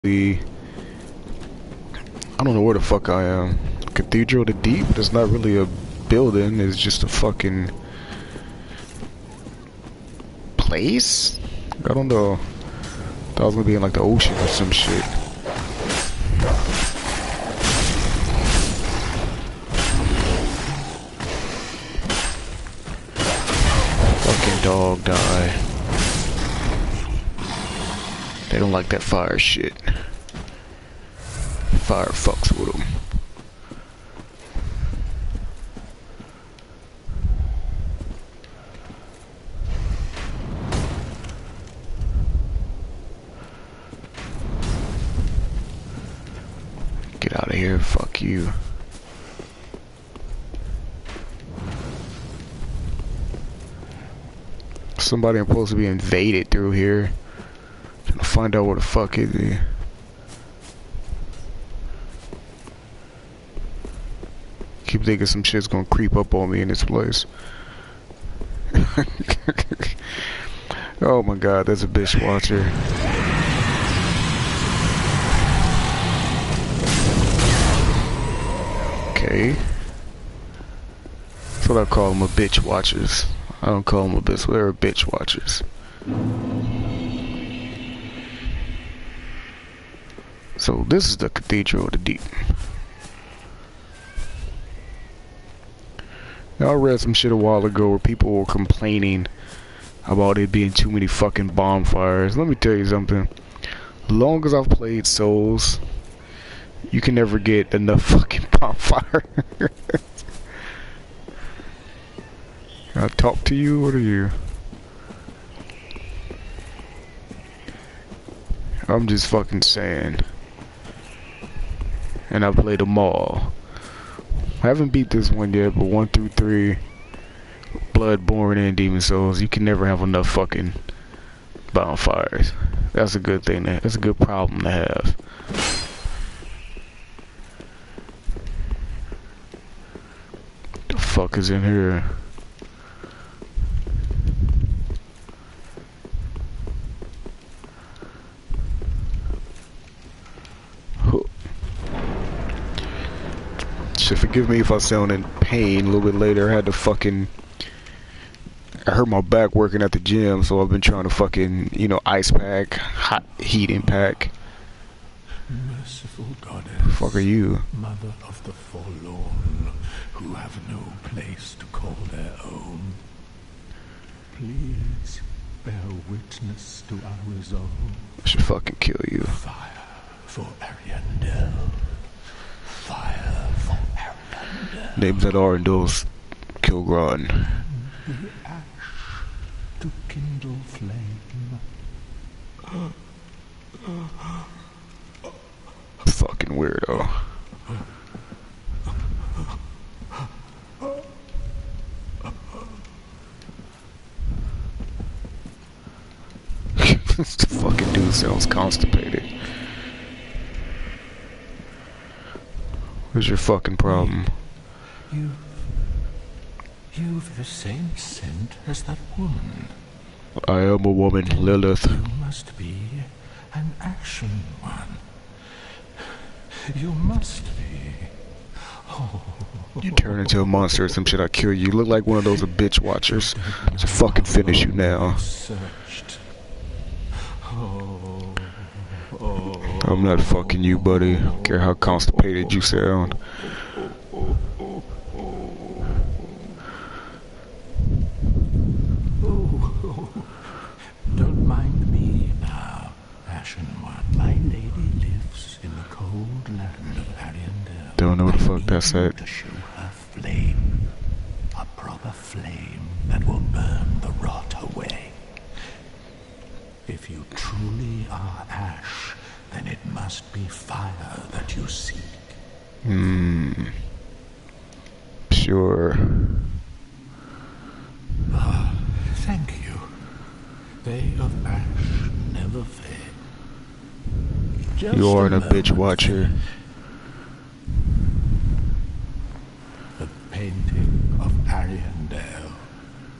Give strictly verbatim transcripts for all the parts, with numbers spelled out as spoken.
the I don't know where the fuck I am. Cathedral of the Deep? It's not really a building, it's just a fucking place? I don't know. Thought I was gonna be in like the ocean or some shit. Fucking dog die. They don't like that fire shit. Fire fucks with them. Get out of here, fuck you. Somebody I'm supposed to be invaded through here. Trying to find out what the fuck is it. Keep thinking some shit's gonna creep up on me in this place. Oh my god, there's a bitch watcher. Okay. That's what I call them, a bitch watchers. I don't call them a bitch, they're bitch watchers. So this is the Cathedral of the Deep. Now, I read some shit a while ago where people were complaining about it being too many fucking bonfires. Let me tell you something. As long as I've played Souls, you can never get enough fucking bonfire. Can I talk to you? What are you? I'm just fucking saying. And I played them all. I haven't beat this one yet, but one through three, Bloodborne and Demon Souls, you can never have enough fucking bonfires. That's a good thing. To, that's a good problem to have. What the fuck is in here? Forgive me if I sound in pain a little bit later. I had to fucking... I hurt my back working at the gym, so I've been trying to fucking, you know, ice pack, hot heating pack. Merciful goddess, Fuck are you? mother of the forlorn, who have no place to call their own. Please bear witness to our resolve. I should fucking kill you. Fire for Ariandel. Fire for Ariandel. Names that are in those Kilgron. The ash to kindle flame. Fucking weirdo. This fucking dude sounds constipated. What's your fucking problem? You've... You've the same scent as that woman. I am a woman, Lilith. You must be an action one. You must be. Oh. You turn into a monster or some shit, I kill you. You look like one of those bitch watchers. So fucking finish you now. Searched. Oh. Oh. I'm not fucking you, buddy. I don't care how constipated you sound. Don't mind me now, Ashen One. My lady lives in the cold land of Ariandel. Don't know what the fuck that's at. To show her flame, a proper flame that will burn the rot away. If you truly are ash, then it must be fire that you seek. Hmm. Sure. Ah, thank you. They of ash never fade. Just You aren't a bitch moment. watcher. The painting of Ariandel.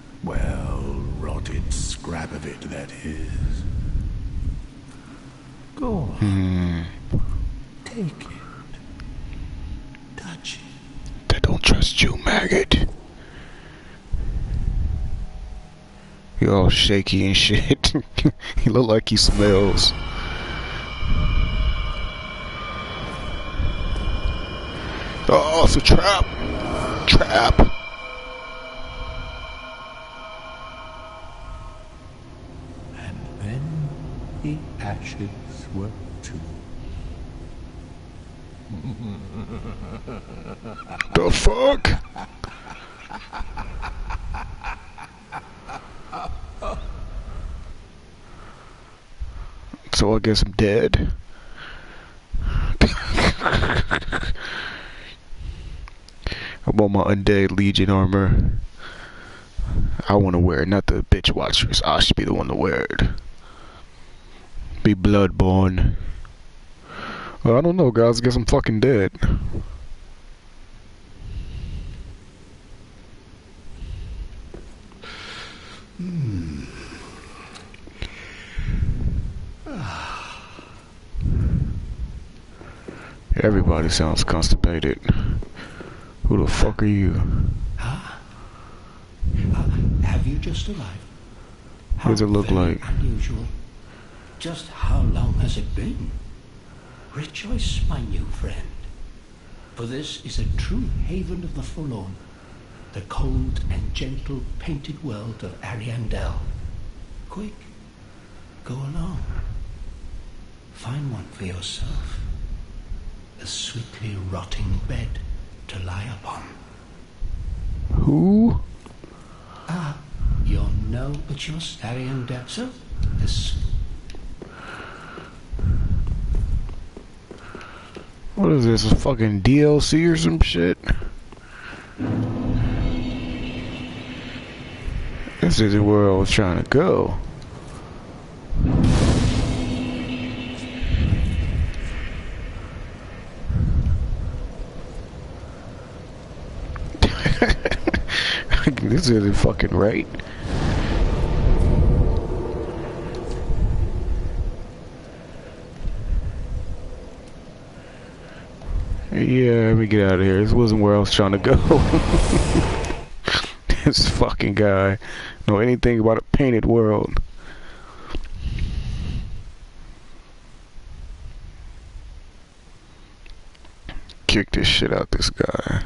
Well, rotted scrap of it that is. Go on. Hmm. Take it. Touch it. I don't trust you, maggot. You're all shaky and shit. You look like he smells. Oh, it's a trap. Trap. And then the ashes were too. The fuck? So I guess I'm dead. I want my Undead Legion armor. I want to wear it, not the bitch watchers. I should be the one to wear it. Be Bloodborne. Well, I don't know, guys. I guess I'm fucking dead. Hmm. Everybody sounds constipated. Who the fuck are you? Huh? Uh, have you just arrived? What does it look Very like? Unusual. Just how long has it been? Rejoice, my new friend, for this is a true haven of the forlorn, the cold and gentle painted world of Ariandel. Quick, go along. Find one for yourself. A sweetly rotting bed to lie upon. Who? Ah, you're no but you're Ariandel. So, this. What is this? A fucking D L C or some shit? This isn't where I was trying to go. This isn't fucking right. Yeah, let me get out of here. This wasn't where I was trying to go. This fucking guy know anything about a painted world. Kick this shit out this guy.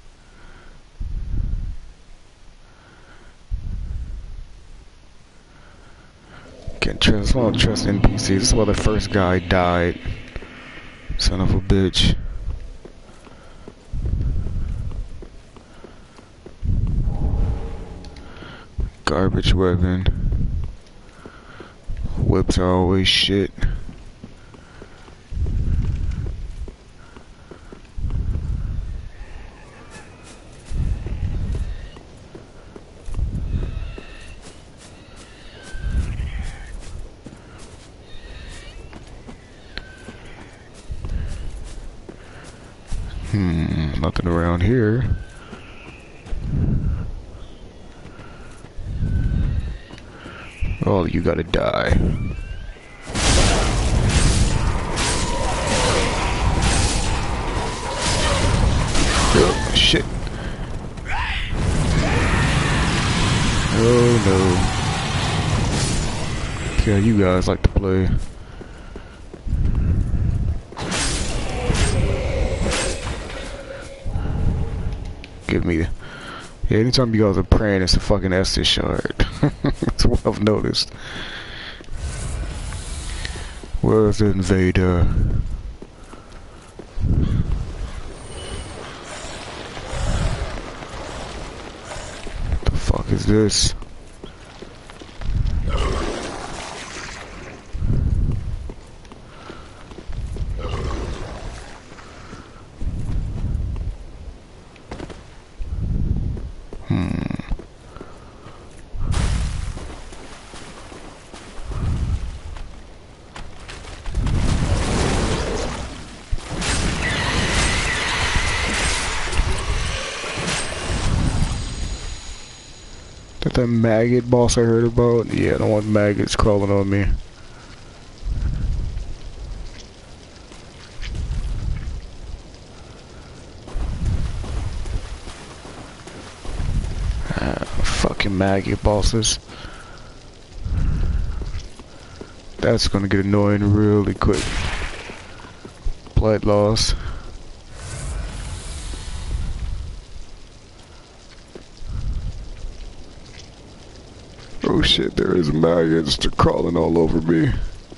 Can't trust, I don't trust N P Cs. This is why the first guy died. Son of a bitch. Garbage weapon. Whips are always shit. Hmm, nothing around here. Oh, you gotta die. Oh, shit. Oh no. See how you guys like to play. Give me the... Yeah, anytime you guys are praying, it's a fucking Estus shard. That's what I've noticed. Where's the invader? What the fuck is this? That that maggot boss I heard about? Yeah, I don't want maggots crawling on me. Uh, fucking maggot bosses. That's gonna get annoying really quick. Blood loss. Oh shit, there is maggots. They're crawling all over me.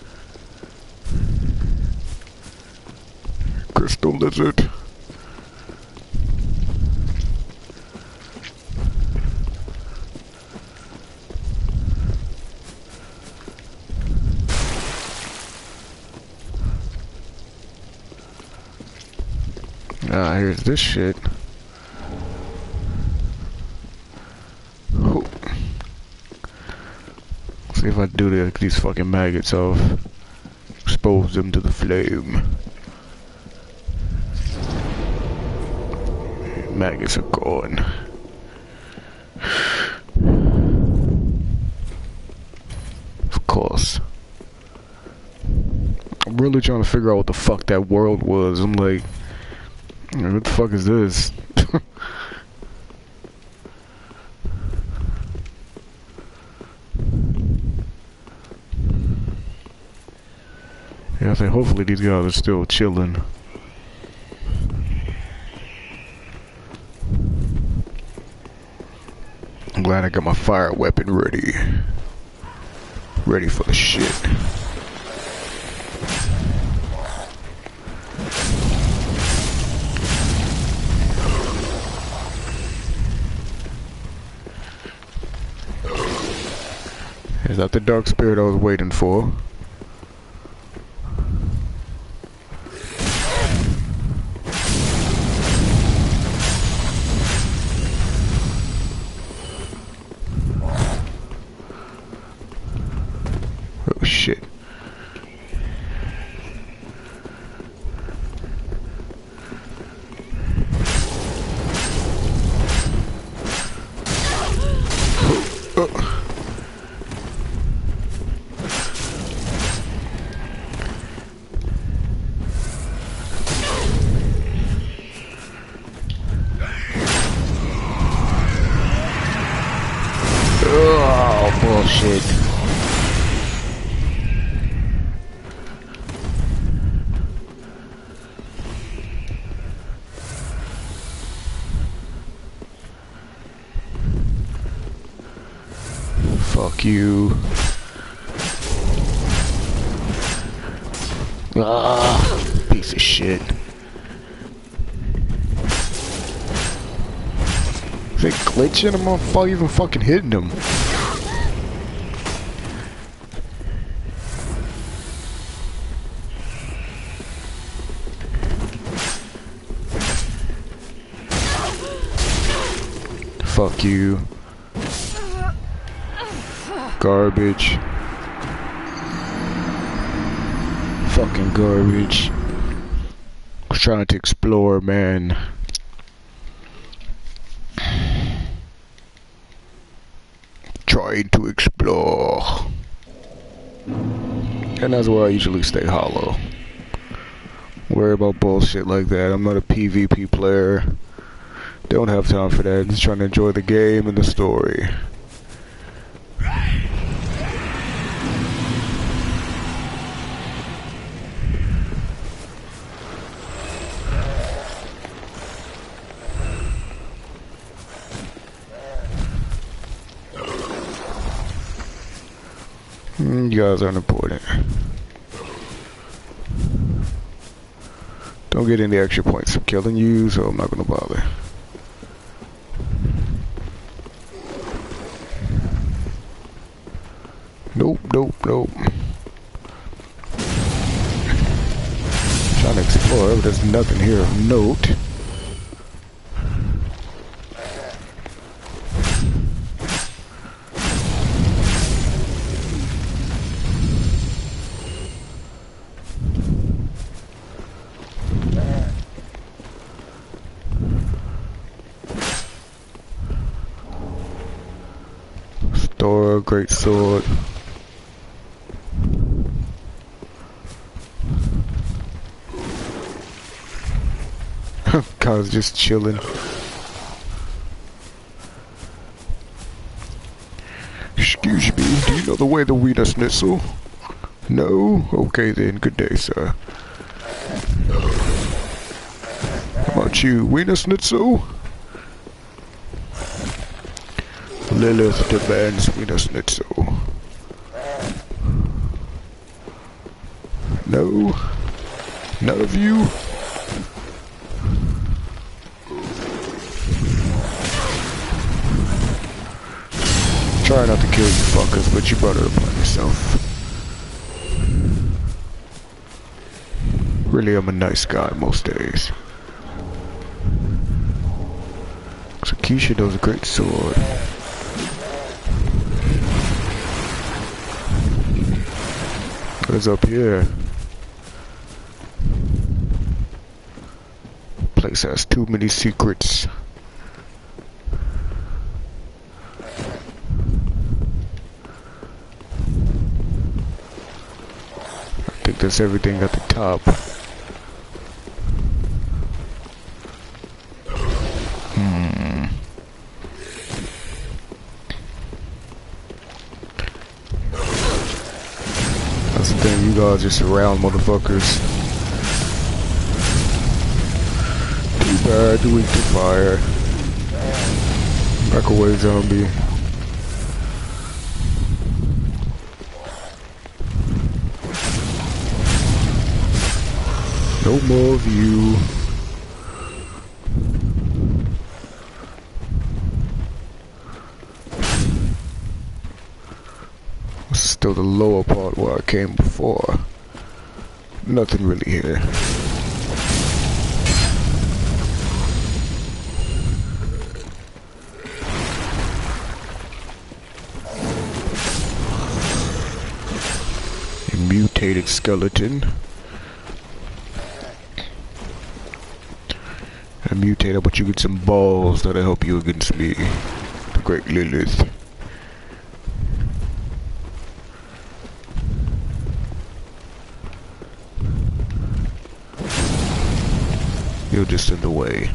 Crystal lizard. Ah, here's this shit. Oh. See if I do the, these fucking maggots off. Expose them to the flame. Maggots are gone. Of course. I'm really trying to figure out what the fuck that world was. I'm like, what the fuck is this? Yeah, I think hopefully these guys are still chilling. I'm glad I got my fire weapon ready. Ready for the shit. Is that the dark spirit I was waiting for? Oh shit. Oh. Oh. Oh, bullshit. Fuck you. Ah, piece of shit. Is it glitching? I'm not even fucking hitting him. Fuck you. Garbage. Fucking garbage. I was trying to explore, man. Trying to explore. And that's where I usually stay hollow. Worry about bullshit like that. I'm not a PvP player. Don't have time for that. Just trying to enjoy the game and the story. You guys aren't important. Don't get any extra points from killing you, so I'm not gonna bother. Nope, nope, nope. Trying to explore, but there's nothing here of note. Store, great sword. Guy's just chilling. the way, the Wiener Schnitzel. No? Okay then, good day, sir. How about you, Wiener Schnitzel? Lilith demands Wiener Schnitzel. No? None of you? Try not to kill you fuckers, but you brought it upon yourself. Really, I'm a nice guy most days. So Keisha knows a great sword. What is up here? Place has too many secrets. I think that's everything at the top. Hmm. That's the thing, you guys just around motherfuckers. Too bad, too weak to fire. Back away, zombie. No more of you. This is still the lower part where I came before. Nothing really here. A mutated skeleton. I mutated, but you get some balls that'll help you against me, the great Lilith. You're just in the way.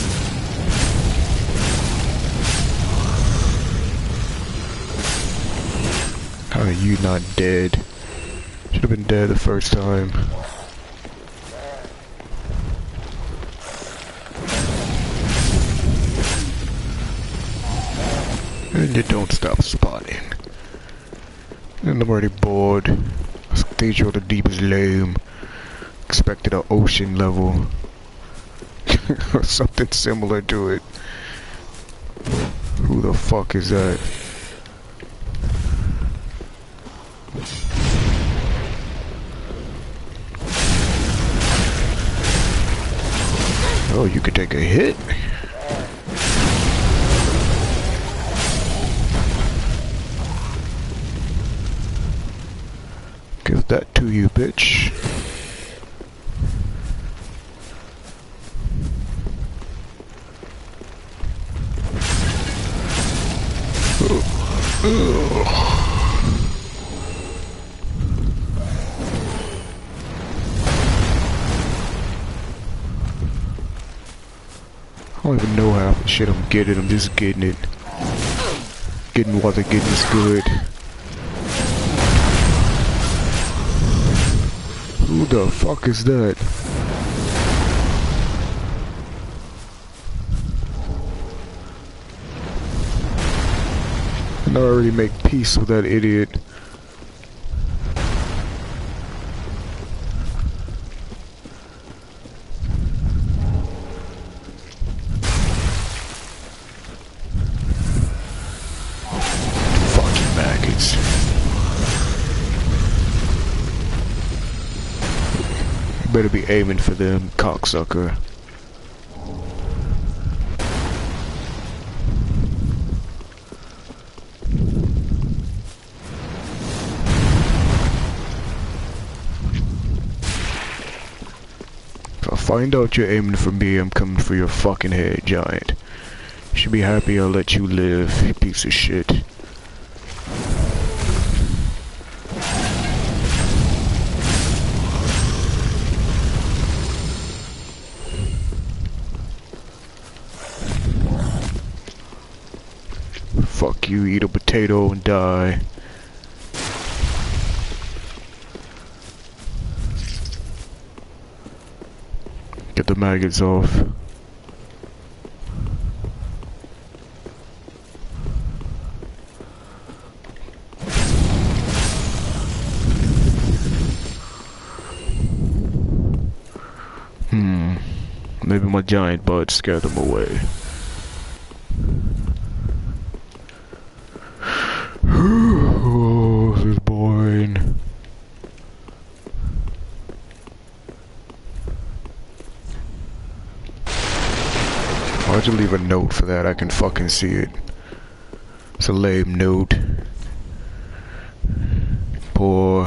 How are you not dead? Should have been dead the first time. And you don't stop spotting. And I'm already bored. Stage of the deep is lame. Expected an ocean level. Or something similar to it. Who the fuck is that? Oh, you could take a hit? Give that to you, bitch. Ugh. I don't even know half the shit I'm getting, I'm just getting it. Getting what they're getting is good. Who the fuck is that? And I already make peace with that idiot. Fucking maggots. Better be aiming for them, cocksucker. If I find out you're aiming for me, I'm coming for your fucking head, giant. You should be happy I'll let you live, you piece of shit. Fuck you, eat a potato and die. Get the maggots off. Hmm. Maybe my giant bud scared them away. Oh, this is boring. Why'd you leave a note for that? I can fucking see it. It's a lame note. Poor.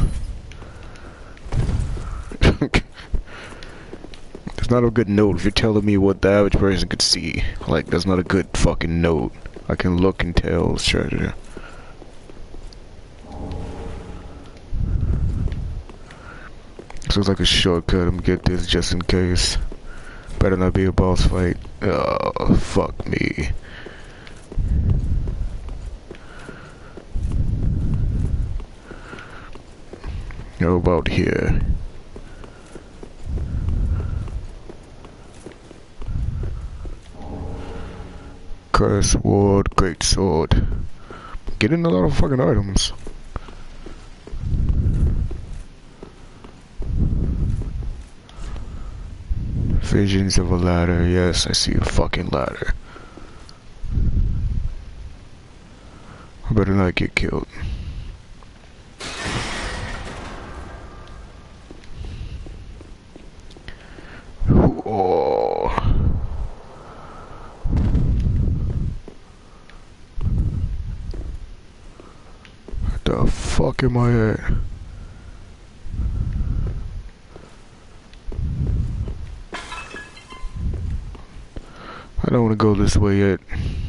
It's not a good note if you're telling me what the average person could see. Like, that's not a good fucking note. I can look and tell it's treasure. This looks like a shortcut. I'm gonna get this just in case. Better not be a boss fight. Oh, fuck me. How about here? Curse Ward, Great Sword. Getting a lot of fucking items. Visions of a ladder. Yes, I see a fucking ladder. I better not get killed. Oh. What the fuck am I at? I don't want to go this way yet.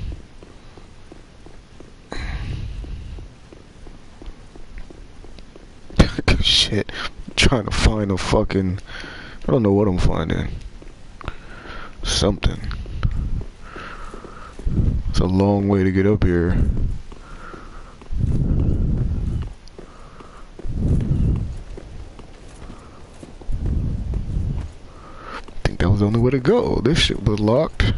Shit. I'm trying to find a fucking... I don't know what I'm finding. Something. It's a long way to get up here. I think that was the only way to go. This shit was locked.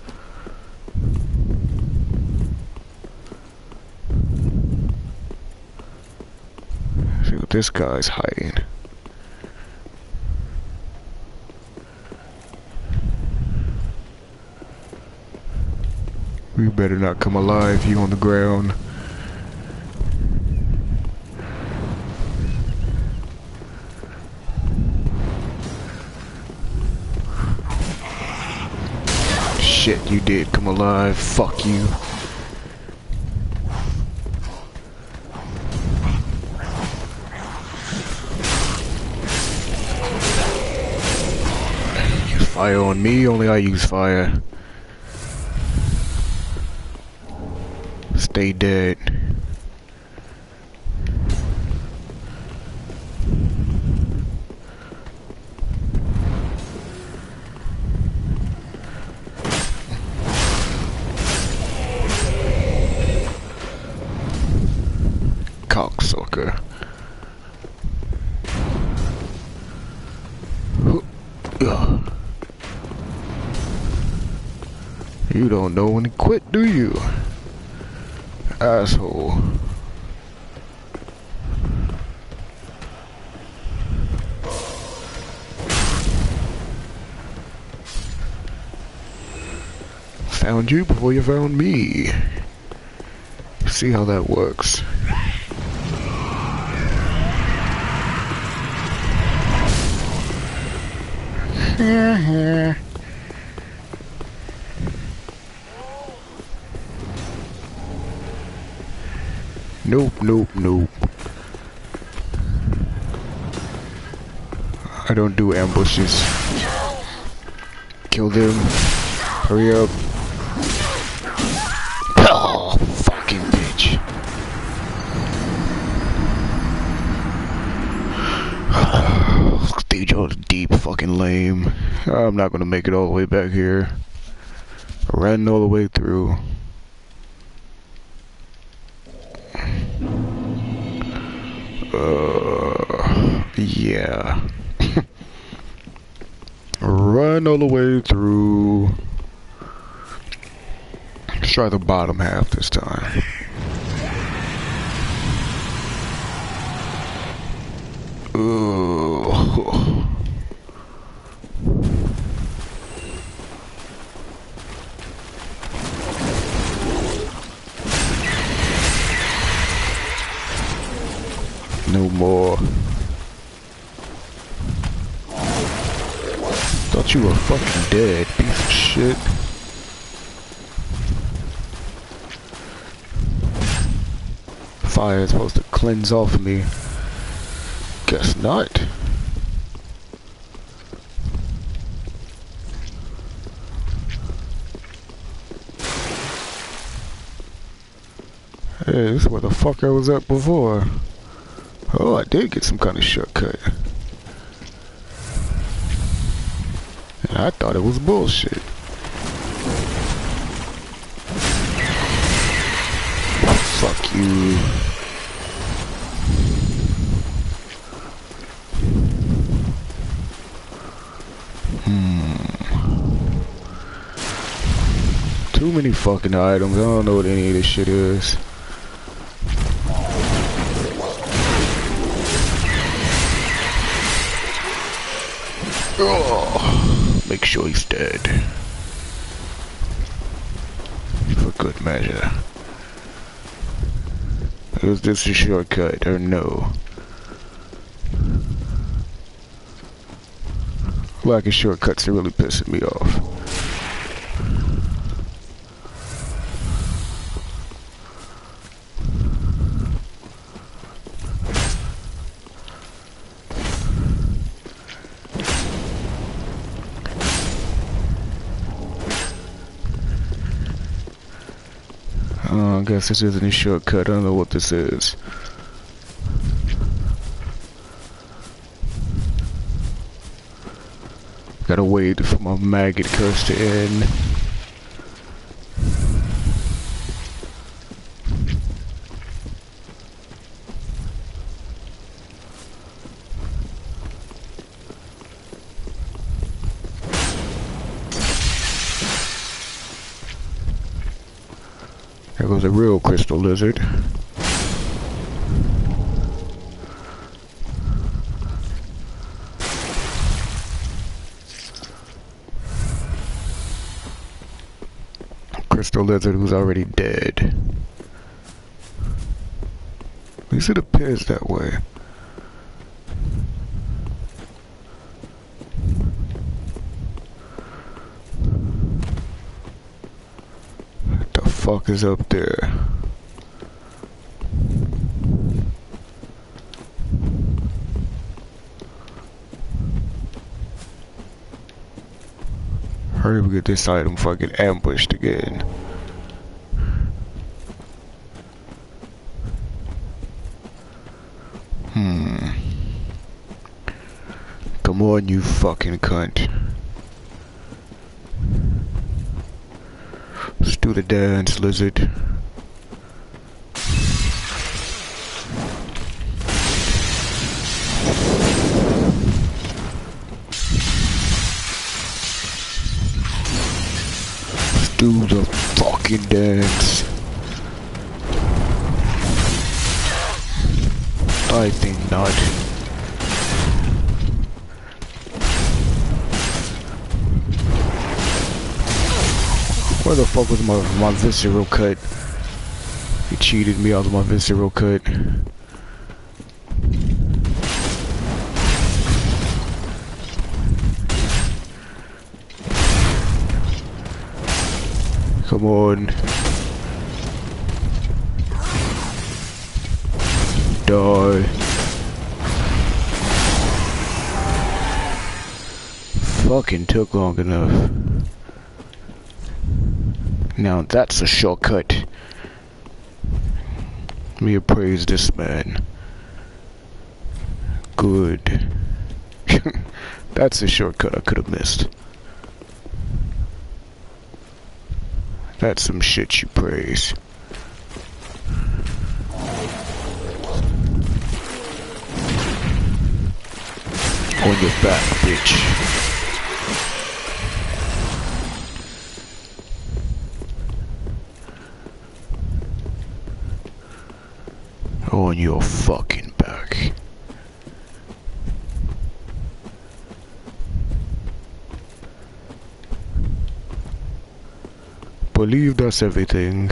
See what this guy's hiding. You better not come alive, you on the ground. Shit, you did come alive. Fuck you. Use fire on me, only I use fire. Stay dead. Cocksucker. You don't know when to quit, do you? Asshole. Found you before you found me. See how that works. Nope, nope, nope. I don't do ambushes. Kill them. Hurry up. Oh, fucking bitch. These are deep fucking lame. I'm not gonna make it all the way back here. I ran all the way through. Uh, yeah. Run all the way through. Let's try the bottom half this time. Ooh. No more. Thought you were fucking dead, piece of shit. Fire is supposed to cleanse off of me. Guess not. Hey, this is where the fuck I was at before. Oh, I did get some kind of shortcut. And I thought it was bullshit. Fuck you. Hmm. Too many fucking items. I don't know what any of this shit is. Oh, make sure he's dead. For good measure. Is this a shortcut or no? Lack of shortcuts are really pissing me off. Oh, I guess this isn't a shortcut. I don't know what this is. Gotta wait for my maggot curse to end. There goes a real crystal lizard. Crystal lizard who's already dead. At least it appears that way. What the fuck is up there? Hurry up and get this item before I get ambushed again. Hmm. Come on, you fucking cunt. Let's do the dance, lizard. Do the fucking dance. I think not. Where the fuck was my my visceral cut? He cheated me out of my visceral cut. Come on. Die. Fucking took long enough. Now that's a shortcut. Let me appraise this man. Good. That's a shortcut I could have missed. That's some shit you praise. On your back, bitch. On your fucking back. Believe that's everything.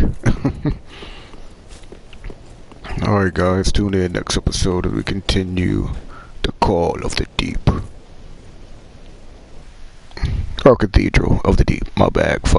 Alright guys, tune in next episode as we continue the Call of the Deep. Or Cathedral of the Deep, my bad.